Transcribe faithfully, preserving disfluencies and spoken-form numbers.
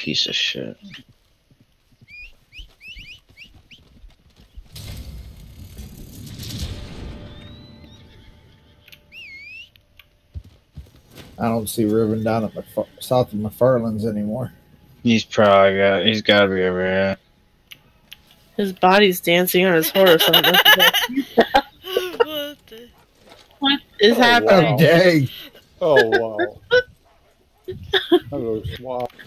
Piece of shit. I don't see Ruben down at Mc- south of McFarland's anymore. He's probably got. He's got to be over here. His body's dancing on his horse. What the? What is Oh, happening? wow. Dang. Oh, wow. Hello, swap.